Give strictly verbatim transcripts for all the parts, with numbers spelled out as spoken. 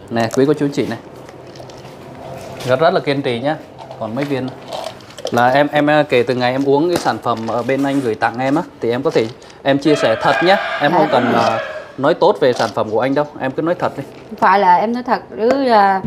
Nè quý cô chú chị này, rất rất là kiên trì nhá. Còn mấy viên là em em kể từ ngày em uống cái sản phẩm ở bên anh gửi tặng em á, thì em có thể em chia sẻ thật nhé, em không cần uh, nói tốt về sản phẩm của anh đâu, em cứ nói thật đi. Phải là em nói thật chứ là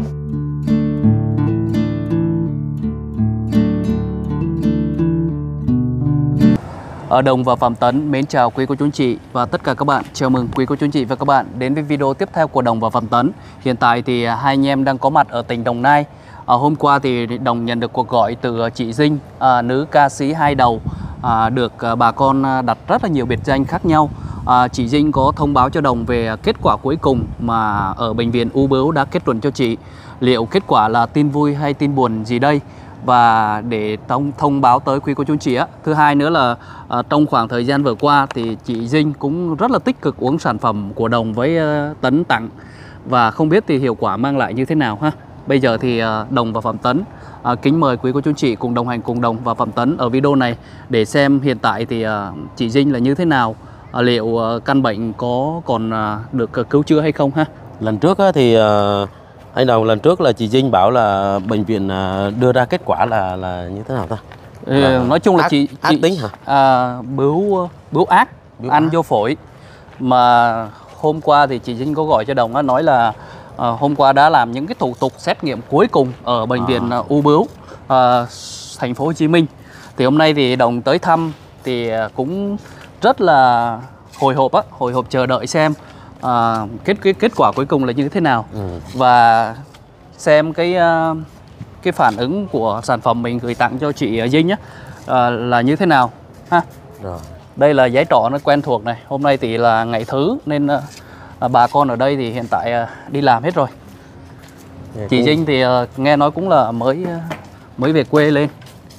Ở Đồng và Phạm Tấn mến chào quý cô chú anh chị và tất cả các bạn. Chào mừng quý cô chú anh chị và các bạn đến với video tiếp theo của Đồng và Phạm Tấn. Hiện tại thì hai anh em đang có mặt ở tỉnh Đồng Nai. À, hôm qua thì Đồng nhận được cuộc gọi từ chị Dinh, à, nữ ca sĩ hai đầu, à, được bà con đặt rất là nhiều biệt danh khác nhau. À, chị Dinh có thông báo cho Đồng về kết quả cuối cùng mà ở bệnh viện U Bướu đã kết luận cho chị. Liệu kết quả là tin vui hay tin buồn gì đây? Và để thông, thông báo tới quý cô chú anh chị á. Thứ hai nữa là à, trong khoảng thời gian vừa qua thì chị Dinh cũng rất là tích cực uống sản phẩm của Đồng với uh, Tấn tặng. Và không biết thì hiệu quả mang lại như thế nào ha. Bây giờ thì uh, Đồng và Phạm Tấn uh, kính mời quý cô chú anh chị cùng đồng hành cùng Đồng và Phạm Tấn ở video này để xem hiện tại thì uh, chị Dinh là như thế nào, uh, liệu uh, căn bệnh có còn uh, được uh, cứu chữa hay không ha. Lần trước á, thì uh, anh Đồng lần trước là chị Dinh bảo là bệnh viện uh, đưa ra kết quả là là như thế nào ta? Ừ, À, nói chung là ác, chị, ác chị tính hả? À, bướu bướu ác, Bướu ăn ác. vô phổi. Mà hôm qua thì chị Dinh có gọi cho Đồng á, nói là à, hôm qua đã làm những cái thủ tục xét nghiệm cuối cùng ở bệnh à. viện U Bướu, à, thành phố Hồ Chí Minh. Thì hôm nay thì Đồng tới thăm thì cũng rất là hồi hộp á, hồi hộp chờ đợi xem à, kết cái kết quả cuối cùng là như thế nào, ừ. và xem cái uh, cái phản ứng của sản phẩm mình gửi tặng cho chị Dinh nhé, à, là như thế nào ha. Rồi. Đây là giấy trọ nó quen thuộc này. Hôm nay thì là ngày thứ nên à, bà con ở đây thì hiện tại à, đi làm hết rồi. Nghe chị cũng... Dinh thì à, nghe nói cũng là mới à, mới về quê lên.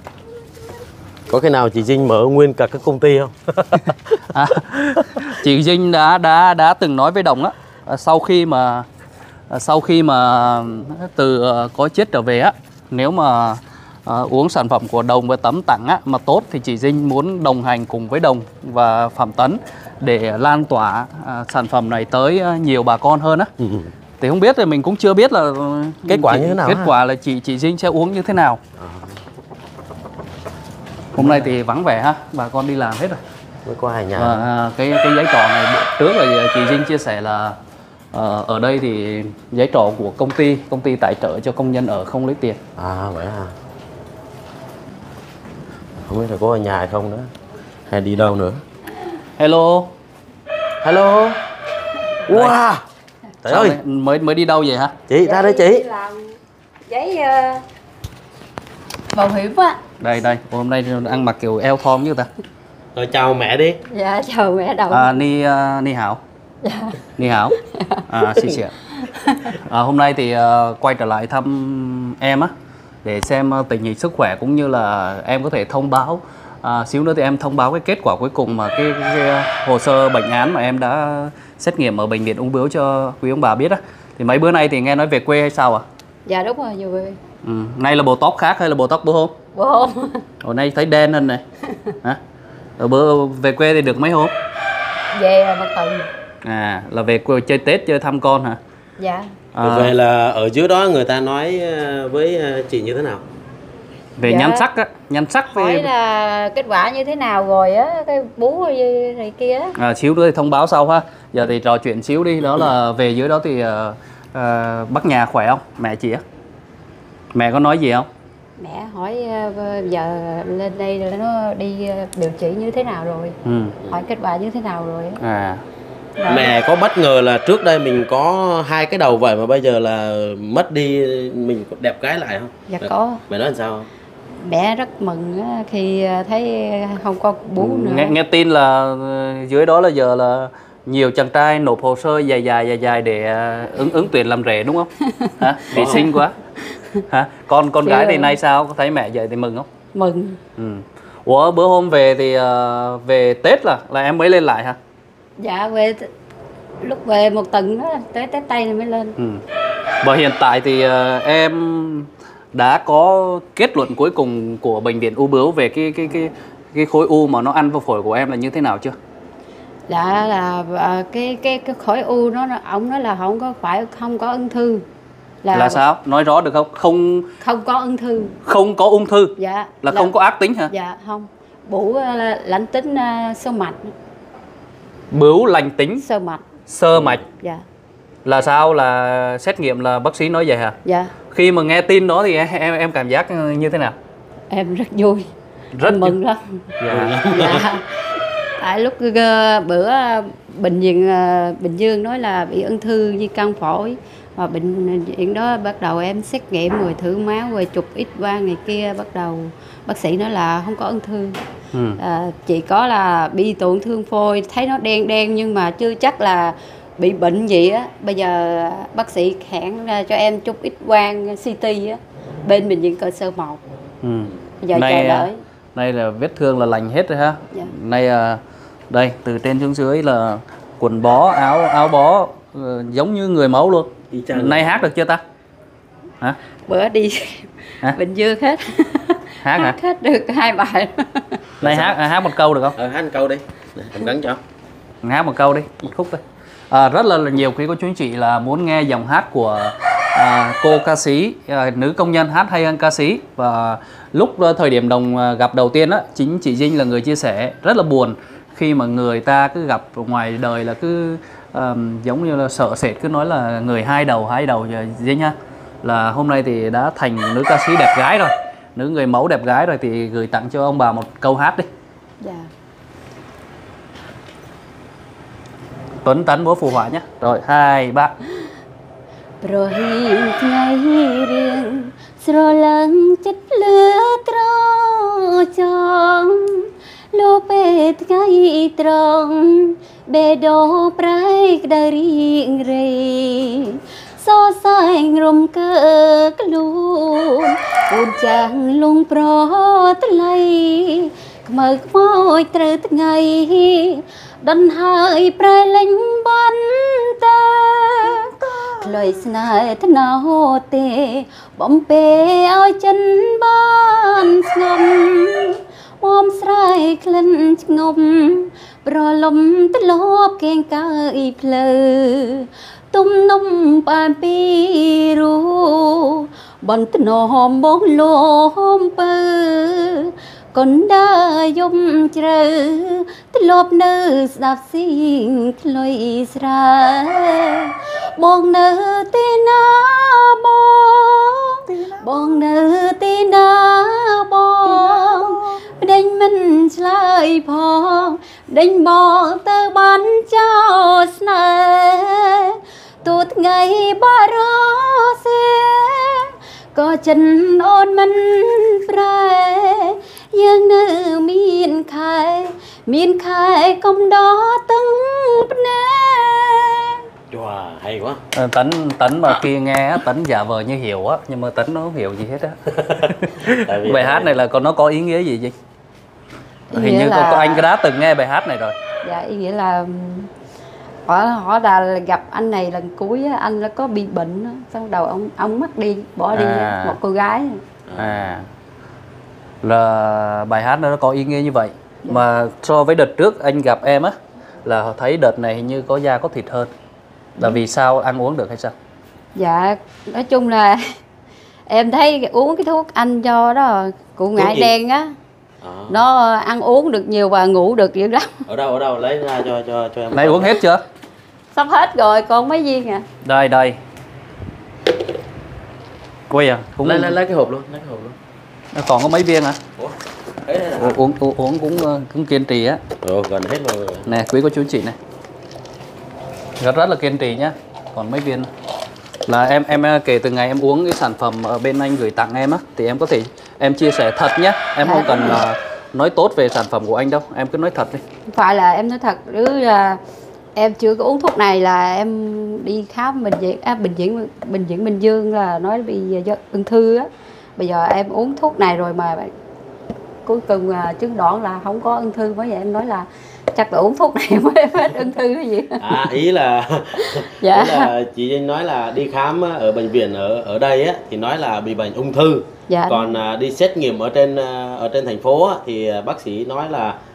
Có cái nào chị Dinh mở nguyên cả các công ty không? à, chị Dinh đã đã đã từng nói với Đồng á, à, sau khi mà à, sau khi mà từ à, có chết trở về á, nếu mà À, uống sản phẩm của Đồng và Tấm tặng á, mà tốt thì chị Dinh muốn đồng hành cùng với Đồng và Phạm Tấn để lan tỏa à, sản phẩm này tới à, nhiều bà con hơn á. Ừ. Thì không biết thì mình cũng chưa biết là kết quả chị, như thế nào. Kết ha? quả là chị chị Dinh sẽ uống như thế nào. À. Hôm nay thì vắng vẻ ha, bà con đi làm hết rồi. Mới qua hai nhà. Và à, cái cái giấy trọ này trước là chị Dinh chia sẻ là à, ở đây thì giấy trọ của công ty, công ty tài trợ cho công nhân ở không lấy tiền. À vậy à. Không biết là có ở nhà hay không nữa, hay đi đâu nữa. Hello. Hello. Wow. Trời ơi, mới mới đi đâu vậy hả? Chị ra đây chị. làm giấy uh, bảo hiểm á. Đây đây, hôm nay ăn mặc kiểu eo thon như ta. Rồi chào mẹ đi. Dạ chào mẹ Đồng. À, ni uh, ni hảo. Dạ. Ni hảo. À, xin chào. À, hôm nay thì uh, quay trở lại thăm em á, để xem tình hình sức khỏe cũng như là em có thể thông báo à, xíu nữa thì em thông báo cái kết quả cuối cùng mà cái, cái, cái hồ sơ bệnh án mà em đã xét nghiệm ở bệnh viện Ung Bướu cho quý ông bà biết á. Thì mấy bữa nay thì nghe nói về quê hay sao à? Dạ đúng rồi, về quê. Ừ. Nay là bộ tóc khác hay là bộ tóc bữa hôm? Bữa hôm. Hồi nay thấy đen hơn này. Hả? Ở bữa về quê thì được mấy hôm? Về một tuần. À, là về quê chơi Tết, chơi thăm con hả? Dạ. À, về là ở dưới đó người ta nói với chị như thế nào? Về dạ. nhan sắc á, nhan sắc với... Hỏi là kết quả như thế nào rồi á, cái bú này kia á. À, xíu nữa thì thông báo sau ha. Giờ thì trò chuyện xíu đi, đó là về dưới đó thì uh, uh, bác nhà khỏe không? Mẹ chị á? Mẹ có nói gì không? Mẹ hỏi uh, giờ lên đây là nó đi điều trị như thế nào rồi, ừ. hỏi kết quả như thế nào rồi á. À. Đó. Mẹ có bất ngờ là trước đây mình có hai cái đầu vậy mà bây giờ là mất đi, mình đẹp gái lại không? Dạ mẹ, có. Mẹ nói làm sao không? Mẹ rất mừng khi thấy không có bú ừ, nữa. Nghe, nghe tin là dưới đó là giờ là nhiều chàng trai nộp hồ sơ dài dài dài dài để ứng ứng tuyển làm rể đúng không? Hả? Vì xinh quá. Hả? Con con Chị gái thì nay sao? Có thấy mẹ vậy thì mừng không? Mừng. Ừ. Ủa bữa hôm về thì uh, về Tết là là em mới lên lại hả? Dạ về lúc về một tuần đó, tới Tết Tây này mới lên. Ừ. Và hiện tại thì uh, em đã có kết luận cuối cùng của bệnh viện U Bướu về cái cái cái cái khối u mà nó ăn vào phổi của em là như thế nào chưa? Dạ là à, cái cái cái khối u nó ông nói là không có phải không có ung thư. Là, là sao? Nói rõ được không? Không không có ung thư. Không có ung thư. Dạ. Là, là không có ác tính hả? Dạ không. Bủ là lành tính uh, sơ mạch. Bướu lành tính sơ mạch. Sơ mạch. Dạ. Là sao? Là xét nghiệm là bác sĩ nói vậy hả? Dạ. Khi mà nghe tin đó thì em em cảm giác như thế nào? Em rất vui. Rất em mừng lắm. Dạ. Dạ. Tại lúc uh, bữa bệnh viện uh, Bình Dương nói là bị ung thư di căn phổi, và bệnh viện đó bắt đầu em xét nghiệm rồi thử máu rồi chụp X quang này kia, bắt đầu bác sĩ nói là không có ung thư. Ừ. À, chỉ có là bị tổn thương phổi, thấy nó đen đen nhưng mà chưa chắc là bị bệnh gì á. Bây giờ bác sĩ hẹn cho em chụp X quang xê tê á bên bệnh viện cơ sở một. Ừ. Bây giờ này, chờ đợi. Đây là vết thương là lành hết rồi ha. Dạ. Này đây từ trên xuống dưới là quần bó, áo áo bó giống như người mẫu luôn. Nay hát được chưa ta? Hả? Bữa đi hả? Bình Dương hết. Hát hả? Hát hết được hai bài. Nay hát hát một câu được không? Ờ, hát một câu đi. Em gắn cho. Hát một câu đi, một khúc thôi. À, rất là, là nhiều quý cô chú anh chị là muốn nghe dòng hát của à, cô ca sĩ, à, nữ công nhân hát hay hơn ca sĩ. Và lúc thời điểm Đồng gặp đầu tiên á, chính chị Dinh là người chia sẻ rất là buồn khi mà người ta cứ gặp ngoài đời là cứ um, giống như là sợ sệt, cứ nói là người hai đầu hai đầu Dinh ha. Là hôm nay thì đã thành nữ ca sĩ đẹp gái rồi, nữ người mẫu đẹp gái rồi, thì gửi tặng cho ông bà một câu hát đi. Dạ. Tuấn Tấn bố phù họa nhé. Rồi hai ba. Rồi ngày riêng sro lăng chất lửa tro chong lô bê ngày trong bê đô prai đa riêng rì so sánh rôm cơ luôn buồn chàng lung pro tây mơ môi trời ngày đần hai prai lính bắn ta lời snai thân nào tê bom bê áo chân ban ngầm mom srai klen ngom bro lom tê lốp keng cay plơ tum nôm pan pi ru bon tê nôm bong lom pơ con đã yom chờ tê lốp nơ sạp xin lôi ra bong nơ tê na bong bong nơ tê na bong đánh mình lại phong đánh bỏ tơ bắn cho snai tụt ngày ba rô xe có chân ôn mình phải dương nữ miền khai miền khai công đó từng nè. Wow, hay quá. À, Tấn Tấn mà kia nghe Tấn giả vờ như hiểu á, nhưng mà Tấn nó không hiểu gì hết á. Bài hát này là con nó có ý nghĩa gì vậy? Hình như là... có, có anh đã từng nghe bài hát này rồi. Dạ, ý nghĩa là họ họ đã gặp anh này lần cuối á, anh là có bị bệnh á, xong đầu ông ông mất đi, bỏ đi à. Một cô gái. À, là bài hát nó có ý nghĩa như vậy. Dạ. Mà so với đợt trước anh gặp em á, là thấy đợt này hình như có da có thịt hơn. Là vì sao, ăn uống được hay sao? Dạ, nói chung là em thấy uống cái thuốc anh cho đó, cụ ngải đen á. À. Nó ăn uống được nhiều và ngủ được dữ lắm. Ở đâu, ở đâu, lấy ra cho cho cho em. Này uống hết chưa? Sắp hết rồi, còn mấy viên à. Đây, đây. Quay à? Cũng... Lấy, lấy, lấy cái hộp luôn, lấy cái hộp luôn. Nó còn có mấy viên hả? Ủa? Uống, uống, uống cũng, cũng kiên trì á. Rồi, gần hết rồi. Nè, quý cô chú chị này. Rất rất là kiên trì nhá. Còn mấy viên là em em kể từ ngày em uống cái sản phẩm ở bên anh gửi tặng em á, thì em có thể em chia sẻ thật nhé, em không cần là nói tốt về sản phẩm của anh đâu, em cứ nói thật đi. Phải là em nói thật, chứ là em chưa có uống thuốc này, là em đi khám bệnh viện à, bệnh viện bệnh viện Bình Dương là nói bị do ung thư á. Bây giờ em uống thuốc này rồi mà cuối cùng là chứng đoán là không có ung thư, mới vậy em nói là chắc là uống thuốc này mới hết ung thư cái gì. À, ý là dạ. Ý là chị Dinh nói là đi khám ở bệnh viện ở ở đây á thì nói là bị bệnh ung thư. Dạ. Còn à, đi xét nghiệm ở trên ở trên thành phố á, thì bác sĩ nói là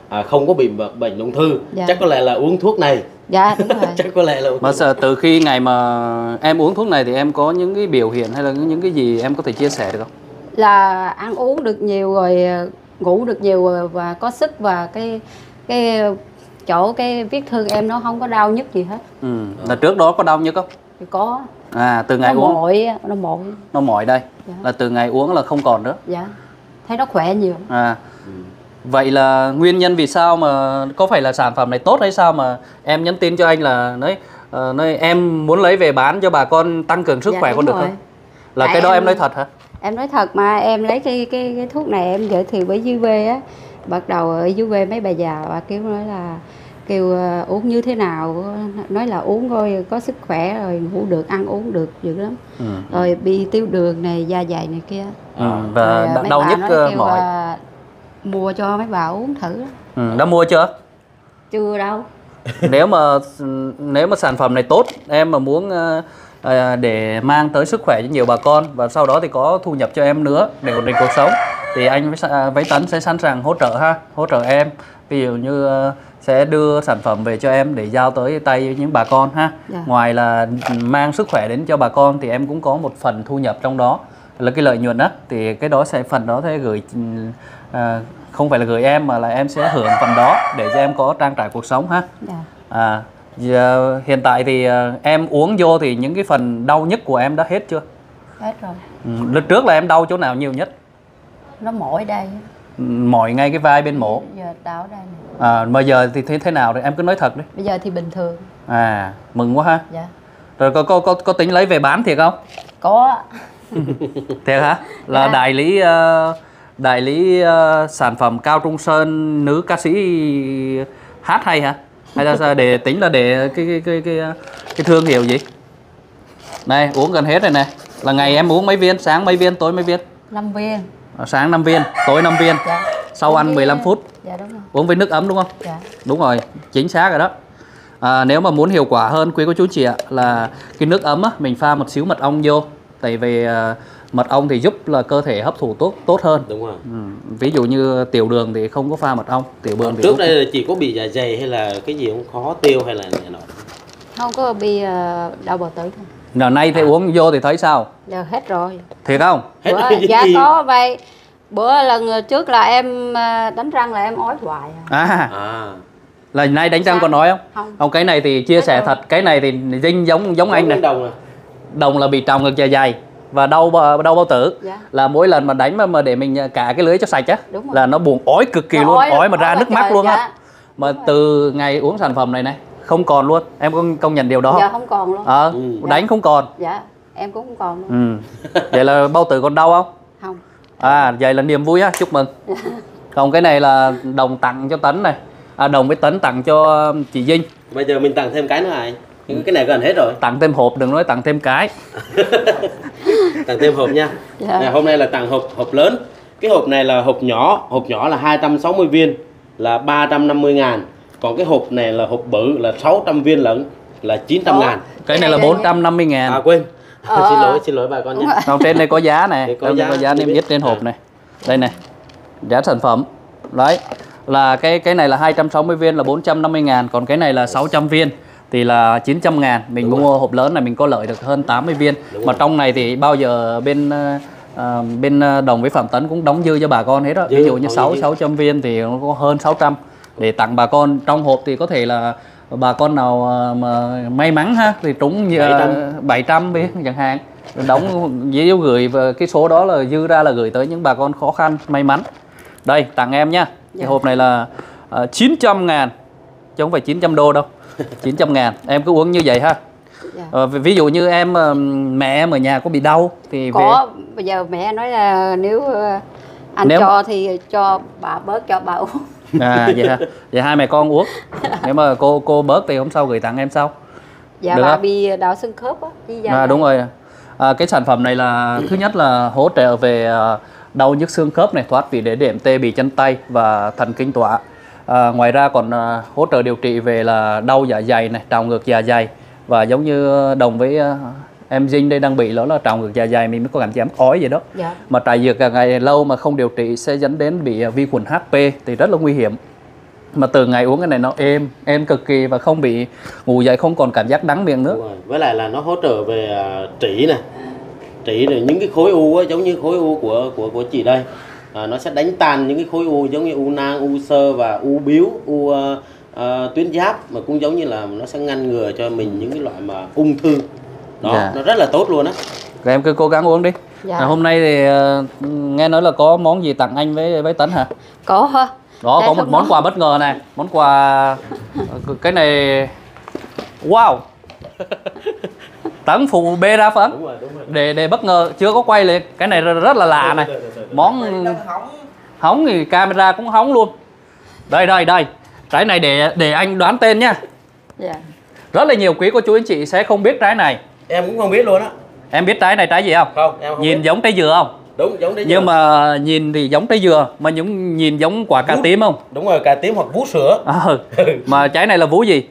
à, không có bị bệnh ung thư, Dạ. chắc có lẽ là uống thuốc này. Dạ đúng rồi. Chắc có lẽ là uống Mà thuốc. sợ từ khi ngày mà em uống thuốc này thì em có những cái biểu hiện hay là những cái gì em có thể chia sẻ được không? Là ăn uống được nhiều rồi, ngủ được nhiều rồi và có sức, và cái cái chỗ cái vết thương em nó không có đau nhức gì hết. Ừ. Là trước đó có đau nhức không? Thì có. À, từ ngày Nó uống mỏi, nó mỏi. nó mỏi đây. Dạ. Là từ ngày uống là không còn nữa. Dạ. Thấy nó khỏe nhiều. À. Vậy là nguyên nhân vì sao mà có phải là sản phẩm này tốt hay sao mà em nhắn tin cho anh là nói uh, nói em muốn lấy về bán cho bà con tăng cường sức Dạ, khỏe đúng con được rồi. không? Là Tại cái đó em- em nói thật hả? Em nói thật mà, em lấy cái cái cái thuốc này em giới thiệu với dưới quê á. Bắt đầu ở dưới quê mấy bà già bà kêu nói là kêu uh, uống như thế nào, nói là uống rồi có sức khỏe rồi ngủ được, ăn uống được dữ lắm. Ừ. Rồi bị tiêu đường này, da dày này kia. Ừ. Và Rồi, đ- mấy đau bà nhức nói uh, kêu, mỏi. uh, mua cho mấy bà uống thử. Ừ. Đã mua chưa? Chưa đâu. Nếu mà nếu mà sản phẩm này tốt, em mà muốn uh, uh, để mang tới sức khỏe cho nhiều bà con và sau đó thì có thu nhập cho em nữa để ổn định cuộc sống, thì anh với, uh, với Tấn sẽ sẵn sàng hỗ trợ ha, hỗ trợ em. Ví dụ như uh, sẽ đưa sản phẩm về cho em để giao tới tay những bà con ha. Dạ. Ngoài là mang sức khỏe đến cho bà con thì em cũng có một phần thu nhập trong đó là cái lợi nhuận đó, thì cái đó sẽ phần đó sẽ gửi uh, không phải là gửi em mà là em sẽ hưởng phần đó để cho em có trang trải cuộc sống ha. Dạ. À, giờ, hiện tại thì uh, em uống vô thì những cái phần đau nhức của em đã hết chưa? Hết rồi. Ừ, lúc trước là em đau chỗ nào nhiều nhất? Nó mỏi đây. Ừ, mỏi ngay cái vai bên mổ. Giờ đau ở đây này. À, mà giờ thì thế thế nào rồi? Em cứ nói thật đi. Bây giờ thì bình thường. À, mừng quá ha. Dạ. Rồi có có có, có tính lấy về bán thiệt không? Có. Thiệt hả? Là Dạ. đại lý uh, đại lý uh, sản phẩm Cao Trung Sơn nữ ca sĩ hát hay hả? Hay là sao? Để tính là để cái cái cái cái cái thương hiệu gì? Này, uống gần hết rồi này. Là ngày em uống mấy viên, sáng mấy viên, tối mấy viên? năm viên. À, sáng năm viên, tối năm viên. Dạ. Sau ăn mười lăm phút. Dạ đúng rồi. Uống với nước ấm đúng không? Dạ. Đúng rồi, chính xác rồi đó. À, nếu mà muốn hiệu quả hơn quý cô chú chị ạ, là cái nước ấm á, mình pha một xíu mật ong vô. Tại vì à, mật ong thì giúp là cơ thể hấp thụ tốt tốt hơn. Đúng rồi. Ừ. Ví dụ như tiểu đường thì không có pha mật ong, tiểu đường thì Trước uống- đây là chị có bị dạ dày hay là cái gì không, khó tiêu hay là này nọ? Không có bị uh, đau bào tử thôi. Nào nay thì uống vô thì thấy sao? Giờ hết rồi. Thiệt không? Hết Bữa, rồi chứ dạ gì? có vậy. Bữa lần trước là em ờ, đánh răng là em ói hoài à. À, À, là nay đánh răng Sao? còn nói không? Không. Không, cái này thì chia sẻ thật, cái này thì dinh giống giống anh này. đồng à? Đồng là bị trào ngược dạ dày và đau bờ- đau bao tử. Dạ. Là mỗi lần mà đánh mà, mà để mình cả cái lưới cho sạch á, Đúng rồi. là nó buồn ói cực kỳ Nó luôn, ói- ói mà ra ói nước quá mắt trời, luôn á. dạ. Mà từ ngày uống sản phẩm này này không còn luôn, em có công nhận điều đó Giờ không? không còn luôn. Ờ, Ừ. đánh không còn. Dạ, em cũng không còn luôn. Ừ. Vậy là bao tử còn đau không? Không. À, vậy là niềm vui á, chúc mừng. Còn cái này là đồng tặng cho Tấn này, à, đồng với Tấn tặng cho chị Dinh. Bây giờ mình tặng thêm cái nữa này. Cái này gần hết rồi. Tặng thêm hộp, đừng nói tặng thêm cái. Tặng thêm hộp nha. Dạ. À, hôm nay là tặng hộp hộp lớn. Cái hộp này là hộp nhỏ, hộp nhỏ là hai trăm sáu mươi viên là ba trăm năm mươi ngàn. Còn cái hộp này là hộp bự là sáu trăm viên lận là chín trăm ngàn. Cái này là bốn trăm năm mươi ngàn. À quên. Ờ. Xin lỗi, xin lỗi bà con Đúng nhé. rồi. Còn trên đây có giá này, Đây có có giá, giá, có giá niêm tôi yết biết. trên hộp À. này. Đây này. Giá sản phẩm. Đấy. Là cái cái này là hai trăm sáu mươi viên là bốn trăm năm mươi ngàn, còn cái này là sáu trăm viên thì là chín trăm ngàn. Mình Đúng mua rồi. hộp lớn này mình có lợi được hơn tám mươi viên. Đúng Mà rồi. trong này thì bao giờ bên ờ, bên ờ, Đồng với Phạm Tấn cũng đóng dư cho bà con hết đó. Dư, Ví dụ như còn sáu dư. sáu trăm viên thì nó có hơn sáu trăm để tặng bà con. Trong hộp thì có thể là bà con nào ờ, mà may mắn ha thì trúng như bảy trăm. bảy trăm viên chẳng hạn. Đóng giấy dấu gửi và cái số đó là dư ra là gửi tới những bà con khó khăn may mắn. Đây tặng em nhá. Cái Dạ. hộp này là uh, chín trăm ngàn chứ không phải chín trăm đô đâu. chín trăm ngàn em cứ uống như vậy ha. Dạ. Ờ, ví dụ như em ờ, mẹ em ở nhà có bị đau thì về Có, bây giờ mẹ nói là nếu ờ, anh Nếu- cho thì cho bà bớt cho bà uống. à vậy ha. Vậy hai mẹ con uống. Nếu mà cô cô bớt thì hôm sau gửi tặng em sau. Dạ Được bà không? bị đau xương khớp á. Với da À, này. đúng rồi. À, cái sản phẩm này là thứ nhất là hỗ trợ về à, đau nhức xương khớp này, thoát vị đế đệm, tê bì chân tay và thần kinh tọa. À, ngoài ra còn à, hỗ trợ điều trị về là đau dạ dày này, trào ngược dạ dày, và giống như Đồng với à, em Dinh đây đang bị đó là trào ngược dạ dày, mình mới có cảm giác ói vậy đó. Dạ. Mà trải dược càng ngày lâu mà không điều trị sẽ dẫn đến bị à, vi khuẩn hát pê thì rất là nguy hiểm. Mà từ ngày uống cái này nó êm, êm cực kỳ và không bị ngủ dậy không còn cảm giác đắng miệng nữa. Đúng rồi. Với lại là nó hỗ trợ về uh, trĩ này, trĩ này, những cái khối u ấy, giống như khối u của của của chị đây, à, nó sẽ đánh tan những cái khối u giống như u nang, u xơ và u biếu, u uh, uh, tuyến giáp, mà cũng giống như là nó sẽ ngăn ngừa cho mình những cái loại mà ung thư. Đó, Dạ. nó rất là tốt luôn á. Rồi em cứ cố gắng uống đi. Dạ. À, hôm nay thì uh, nghe nói là có món gì tặng anh với với Tấn hả? Có hả? Đó, Đây có một không món có. quà bất ngờ này, món quà cái này, wow. Tấn phụ bê ra phấn. Đúng rồi, đúng rồi. Để để bất ngờ, chưa có quay lên. Cái này rất là lạ này. Món hóng thì camera cũng hóng luôn. Đây đây đây. Trái này để để anh đoán tên nhá. Dạ. Rất là nhiều quý cô chú anh chị sẽ không biết trái này. Em cũng không biết luôn á. Em biết trái này trái gì không? Không, em không Nhìn biết. giống trái dừa không? Đúng, giống đấy. Nhưng mà nhìn thì giống trái dừa, mà những nhìn giống quả cà Vú. tím không? Đúng rồi, cà tím hoặc vú sữa. Ờ. Mà trái này là vú gì?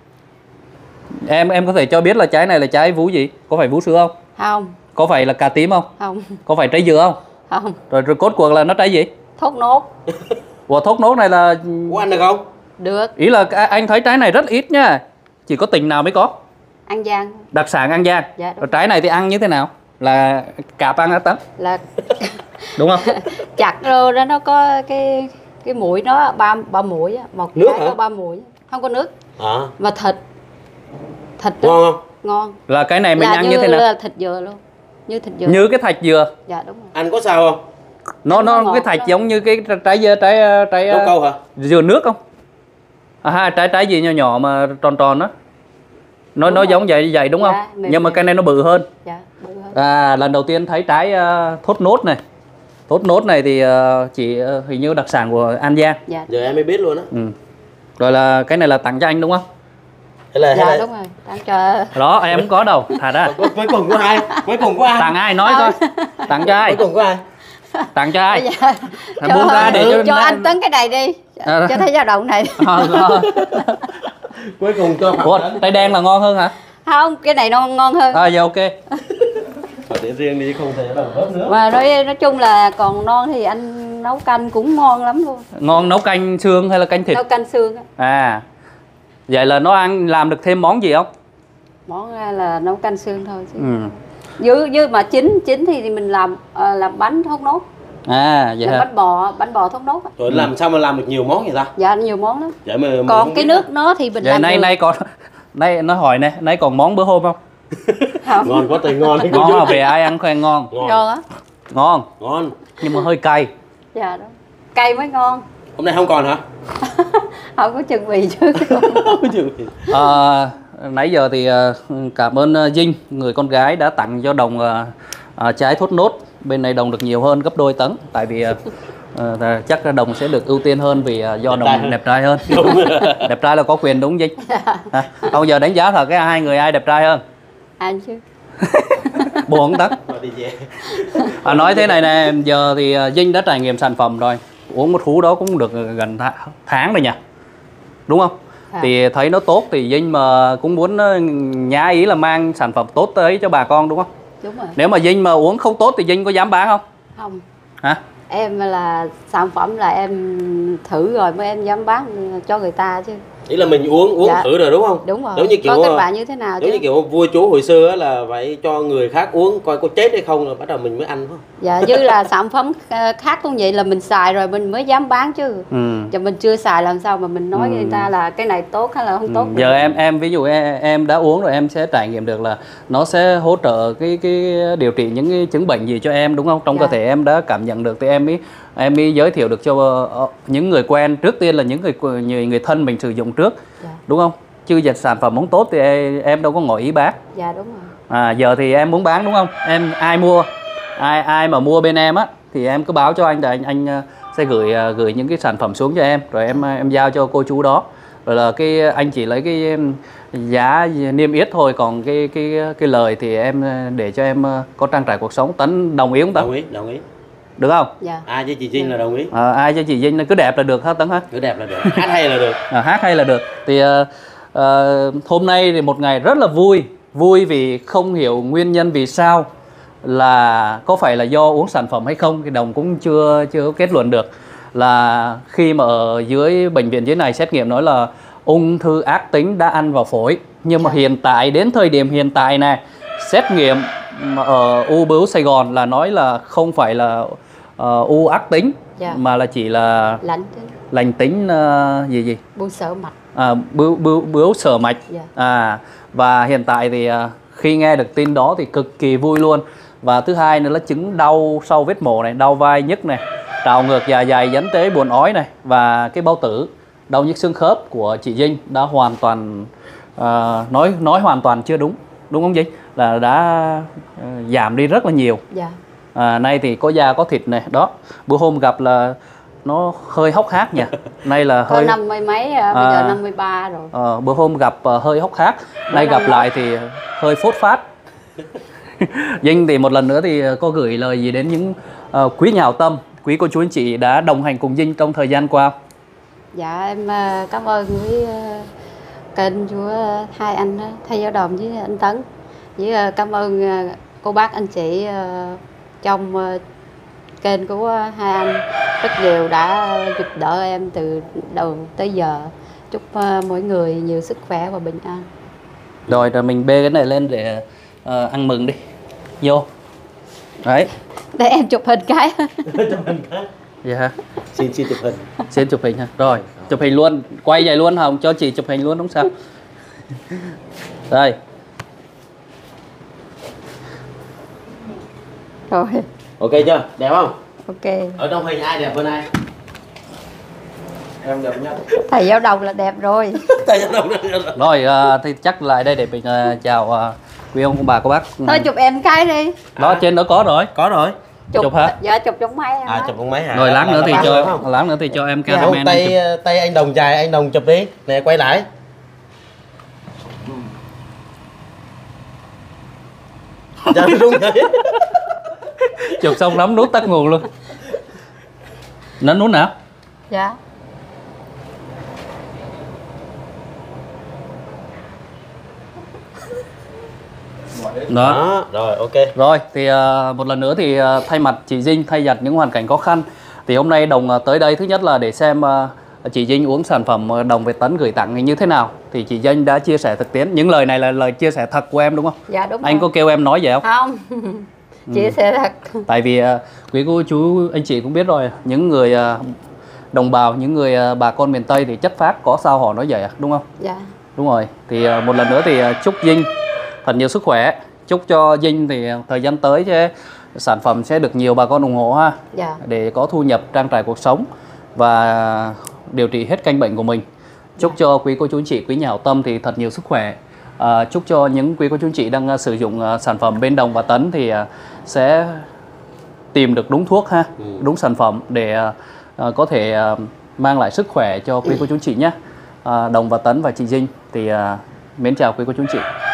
Em em có thể cho biết là trái này là trái vú gì? Có phải vú sữa không? Không. Có phải là cà tím không? Không. Có phải trái dừa không? Không. Rồi, rồi cốt cuộc là nó trái gì? Thốt nốt. Ủa thốt nốt này là Có ăn được không? Được. ý là a- anh thấy trái này rất ít nha. Chỉ có tỉnh nào mới có. Ăn gian. Đặc sản An Giang. Dạ, đúng. Rồi trái này thì ăn như thế nào? Là cạp ăn hả Tấn? Là Đúng không? chặt rồi đó, nó có cái cái mũi nó ba ba mũi á, một Nước cái hả? có ba mũi, không có nước. À, Mà thịt thịt đó, ngon không? ngon. Là cái này mình Là ăn như như thế nào? là thịt dừa luôn, như thịt dừa. Như cái thạch dừa. Dạ đúng rồi. Ăn có sao không? Nó Nó nó ngọt cái thạch đó. giống như cái trái dừa trái trái Nấu câu hả? dừa nước không? À ha, trái trái gì nhỏ nhỏ mà tròn tròn đó. Nó Đúng nó rồi. giống vậy vậy đúng Dạ, không? mềm Nhưng mà mềm. cái này nó bự hơn. Dạ bự hơn. À, lần đầu tiên thấy trái uh, thốt nốt này. Thốt nốt này thì uh, chỉ uh, hình như đặc sản của An Giang. Dạ. Giờ em mới biết luôn á. Ừ. Rồi là cái này là tặng cho anh đúng không? Hay là, Dạ hay là... đúng rồi. Tặng cho Đó em không có đâu, thà ra. Cuối, cuối cùng có ai? Cuối cùng có ai? Tặng ai nói coi. Tặng cho ai? Cuối cùng có ai? Tặng cho ai? bây giờ Thằng buông ra để cho cho nó- anh Tấn cái này đi. À, Cho thấy dao động này. Ờ, ờ. Cuối cùng cho Phạm Ủa, Tấn. trái đen là ngon hơn hả? Không, cái này nó ngon hơn. À dạ ok. Phải để riêng đi, không thể đồng bớt nữa. Mà nói nói chung là còn non thì anh nấu canh cũng ngon lắm luôn. Ngon nấu canh xương hay là canh thịt? Nấu canh xương á. À. Vậy là nó ăn làm được thêm món gì không? Món ra là nấu canh xương thôi chứ. Ừ. Dưới dưới mà chín chín thì mình làm ờ, làm bánh thốt nốt. À vậy Làm hả? bánh bò, bánh bò thốt nốt á. Rồi làm sao mà làm được nhiều món vậy ta? Dạ nhiều món lắm. Vậy mà mình Còn không cái biết nước nó thì mình Vậy làm nay được. nay còn nay nó hỏi nè, nay còn món bữa hôm không? Không. Ngon quá trời ngon. Ngon mà về ai ăn khoen ngon. Ngon. Ngon á. Ngon, Ngon. nhưng mà hơi cay. Dạ đó. Cay mới ngon. Hôm nay không còn hả? Không có chuẩn bị trước. À, nãy giờ thì à, cảm ơn à, Dinh, người con gái đã tặng cho Đồng à, à, trái thốt nốt. Bên này Đồng được nhiều hơn gấp đôi Tấn. Tại vì à, à, chắc là Đồng sẽ được ưu tiên hơn vì à, do Đẹp trai Đồng hơn. đẹp trai hơn. Đẹp trai là có quyền đúng Dinh. À, không giờ đánh giá thật cái hai người ai đẹp trai hơn? Anh chứ. Buồn không Tấn? Rồi đi về. À, nói thế này nè, giờ thì à, Dinh đã trải nghiệm sản phẩm rồi. Uống một hú đó cũng được gần thá- tháng rồi nhỉ? Đúng không? À. Thì thấy nó tốt thì Dinh mà cũng muốn ờ, nhá ý là mang sản phẩm tốt tới cho bà con đúng không? Đúng rồi. Nếu mà Dinh mà uống không tốt thì Dinh có dám bán không? Không. Hả? Em là sản phẩm là em thử rồi mới em dám bán cho người ta chứ. Ý là mình uống uống Dạ. thử rồi đúng không? Đúng rồi. Giống như kiểu Có kết quả như thế nào giống chứ. như kiểu vua chúa hồi xưa á, là phải cho người khác uống coi có chết hay không rồi bắt đầu mình mới ăn phải không? Dạ như là sản phẩm ờ, khác cũng vậy, là mình xài rồi mình mới dám bán chứ. Ừ. Giờ mình chưa xài làm sao mà mình nói Ừ. người ta là cái này tốt hay là không tốt. Ừ. Giờ em em ví dụ em, em đã uống rồi em sẽ trải nghiệm được là nó sẽ hỗ trợ cái cái điều trị những cái chứng bệnh gì cho em đúng không? Trong Dạ. cơ thể em đã cảm nhận được thì em mới em mới giới thiệu được cho ờ, những người quen, trước tiên là những người người, người thân mình sử dụng trước. Dạ. Đúng không? Chứ giờ sản phẩm không tốt thì em, em đâu có ngỏ ý bán. Dạ đúng rồi. À, giờ thì em muốn bán đúng không? Em ai mua, ai ai mà mua bên em á thì em cứ báo cho anh, là anh anh ờ, sẽ gửi ờ, gửi những cái sản phẩm xuống cho em, rồi em em giao cho cô chú đó. Rồi là cái anh chỉ lấy cái em, giá niêm yết thôi, còn cái cái cái lời thì em ờ, để cho em ờ, có trang trải cuộc sống. Tấn đồng ý không Tấn? Đồng ý, đồng ý. Được không? Dạ. Ai với chị Trinh là đồng ý. À, ai cho chị Dinh cứ đẹp là được hả Tấn hả? Cứ đẹp là được, hát hay là được. À, hát hay là được. Thì ờ, ờ, hôm nay thì một ngày rất là vui. Vui vì không hiểu nguyên nhân vì sao, là có phải là do uống sản phẩm hay không thì Đồng cũng chưa chưa có kết luận được. là khi mà ở dưới bệnh viện dưới này xét nghiệm nói là ung thư ác tính đã ăn vào phổi. Nhưng mà hiện tại đến thời điểm hiện tại này xét nghiệm ở u bướu Sài Gòn là nói là không phải là uh, u ác tính, dạ. mà là chỉ là lạnh lành tính uh, gì gì bưu sở mạch, à, bướu, bướu, bướu sở mạch. dạ. à, Và hiện tại thì uh, khi nghe được tin đó thì cực kỳ vui luôn. Và thứ hai nữa là chứng đau sau vết mổ này, đau vai nhức này, trào ngược dạ dày dẫn tới buồn ói này, và cái bao tử đau nhức xương khớp của chị Dinh đã hoàn toàn uh, nói nói hoàn toàn chưa đúng, đúng không Dinh? Là đã uh, giảm đi rất là nhiều. Dạ. À, nay thì có da có thịt này đó. Bữa hôm gặp là nó hơi hốc hác nha. Nay là Có hơi năm mươi mấy, bây à, giờ năm mươi ba rồi. À, bữa hôm gặp uh, hơi hốc hác, nay gặp lại thì hơi phốt phát. Dinh thì một lần nữa thì có gửi lời gì đến những uh, quý nhà hảo tâm, quý cô chú anh chị đã đồng hành cùng Dinh trong thời gian qua? Dạ em cảm ơn với kênh của hai anh Thầy Giáo Đồng với anh Tấn, với cảm ơn cô bác anh chị trong kênh của hai anh rất nhiều đã giúp đỡ em từ đầu tới giờ. Chúc mỗi người nhiều sức khỏe và bình an. Rồi rồi mình bê cái này lên để uh, ăn mừng đi. Vô. Đấy. Để em chụp hình cái. Chụp hình cái. Dạ hả? Xin xin chụp hình. Xin chụp hình ha. Rồi, chụp hình luôn, quay vậy luôn không? Cho chị chụp hình luôn không sao? Đây. Rồi. Ok chưa? Đẹp không? Ok. Ở trong hình ai đẹp hơn ai? Em đẹp nhất. Thầy Giáo Đồng là đẹp rồi. Thầy Giáo Đồng là đẹp rồi. Rồi uh, thì chắc lại đây để mình uh, chào uh, quý ông, bà, cô bác. Thôi chụp em cái đi. Đó, trên đó có rồi. Có rồi. Chụp, Chụp hả? Dạ chụp trong máy em. À đó. chụp con máy hả? Rồi lát nữa thì Là cho không? lát nữa thì cho em Dạ, không, cameraman tay chụp. tay anh Đồng dài, anh Đồng chụp đi. Nè quay lại. Trời rung vậy. Chụp xong nắm nút tắt nguồn luôn. Nắm nút nào? Dạ. Đó. Đó, rồi ok. Rồi thì uh, một lần nữa thì uh, thay mặt chị Dinh thay giặt những hoàn cảnh khó khăn thì hôm nay Đồng uh, tới đây thứ nhất là để xem uh, chị Dinh uống sản phẩm uh, Đồng về Tấn gửi tặng như thế nào. Thì chị Dinh đã chia sẻ thực tiễn, những lời này là lời chia sẻ thật của em đúng không? Dạ đúng. Anh rồi. có kêu em nói vậy không? Không. Chia sẻ thật. Tại vì uh, quý cô chú anh chị cũng biết rồi, những người uh, đồng bào, những người uh, bà con miền Tây thì chất phác có sao họ nói vậy à, đúng không? Dạ. Đúng rồi. Thì uh, một lần nữa thì uh, chúc Dinh thật nhiều sức khỏe. Chúc cho Dinh thì thời gian tới chứ sản phẩm sẽ được nhiều bà con ủng hộ ha. Dạ. Để có thu nhập trang trải cuộc sống và điều trị hết căn bệnh của mình. Chúc cho quý cô chú anh chị, quý nhà hảo tâm thì thật nhiều sức khỏe. À, chúc cho những quý cô chú anh chị đang uh, sử dụng uh, sản phẩm bên Đồng và Tấn thì uh, sẽ tìm được đúng thuốc ha, ừ. đúng sản phẩm để uh, uh, có thể uh, mang lại sức khỏe cho quý cô chú anh chị nhé. Uh, Đồng và Tấn và chị Dinh thì uh, mến chào quý cô chú anh chị.